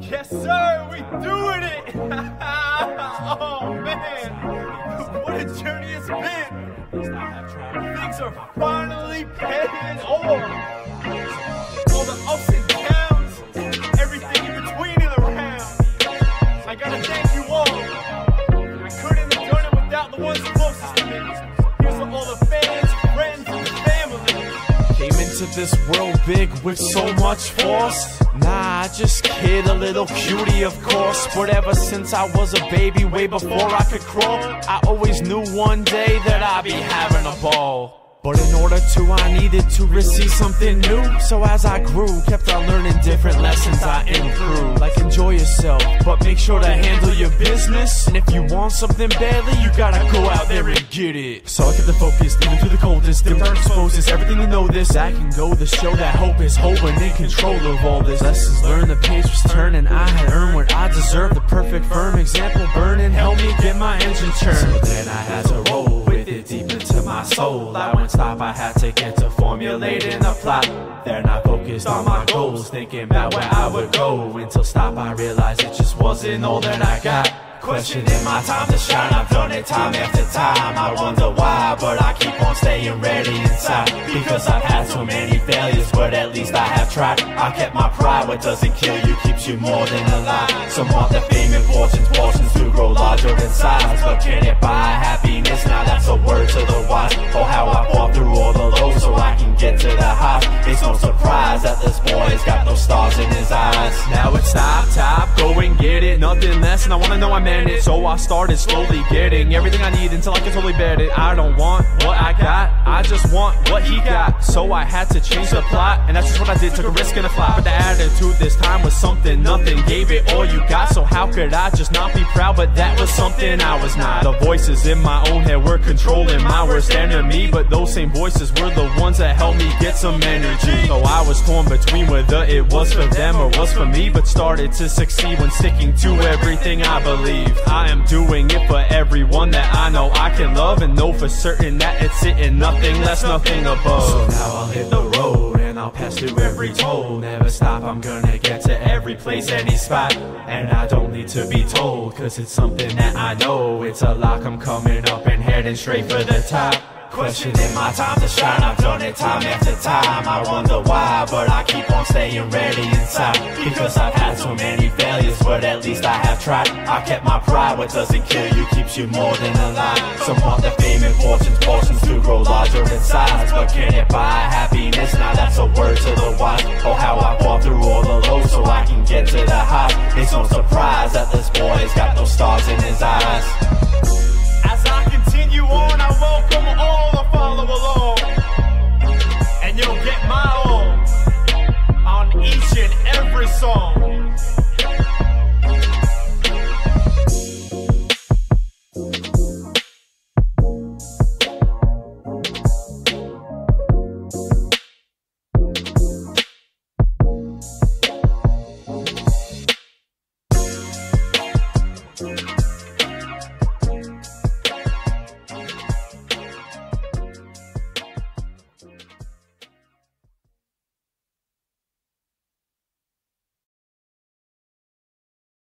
Yes, sir, we doing it! Oh, man, what a journey it's been! Things are finally paying off! All the ups and downs, everything in between and around. I gotta thank you all. I couldn't have done it without the ones closest to me. Here's to all the fans, friends, and family. Came into this world big with so much force. Nah, I just kid, a little cutie of course. But ever since I was a baby, way before I could crawl, I always knew one day that I'd be having a ball. But in order to, I needed to receive something new. So as I grew, kept on learning different lessons I improved. Like enjoy yourself, but make sure to handle your business. And if you want something badly, you gotta go out there and get it. So I kept the focus, even through the coldest. The dark exposes everything to know this. I can go to show that hope is hope and in control of all this. Lessons learned, the page was turning. I had earned what I deserved. The perfect firm example burning helped me get my engine turned. So then I had to roll with it deep into my soul. I wouldn't stop, I had to get to formulating a plot. They're not focused on my goals, thinking about where I would go. Until stop, I realized it just wasn't all that I got. Questioning my time to shine, I've done it time after time. I wonder why, but I keep on staying ready inside. Because I've had so many failures, but at least I have tried. I kept my pride, what doesn't kill you keeps you more than alive. Some want the fame and fortunes, portions to grow larger in size. But can it buy happiness? Now that's a word to the wise. Oh, how I fought through all the lows so I can get to the highs. It's no surprise that this boy's got no stars in his eyes. Now it's top, go and get it, nothing less, and I wanna know I meant it. So I started slowly getting everything I need until I can totally bet it. I don't want what I got, I just want what he got. So I had to change the plot, and that's just what I did, took a risk and a flop. But the attitude this time was something, nothing, gave it all you got. So how could I just not be proud? But that was something I was not. The voices in my own head were controlling my worst enemy, but those same voices were the ones that helped me get some energy. So I was torn between whether it was for them or was for me, but started to succeed when sticking to everything I believed. I am doing it for everyone that I know I can love, and know for certain that it's it and nothing less, nothing above. So now I'll hit the road and I'll pass through every toll. Never stop, I'm gonna get to every place, any spot. And I don't need to be told, cause it's something that I know. It's a lock, I'm coming up and heading straight for the top. Questioning my time to shine, I've done it time after time. I wonder why, but I keep on staying ready inside. Because I've had so many failures, but at least I have tried. I kept my pride, what doesn't kill you keeps you more than alive. Some want the fame and fortunes, portions to grow larger in size. But can it buy happiness? Now that's a word to the wise. Oh, how I fought through all the lows so I can get to the highs. It's no surprise that this boy's got no stars in his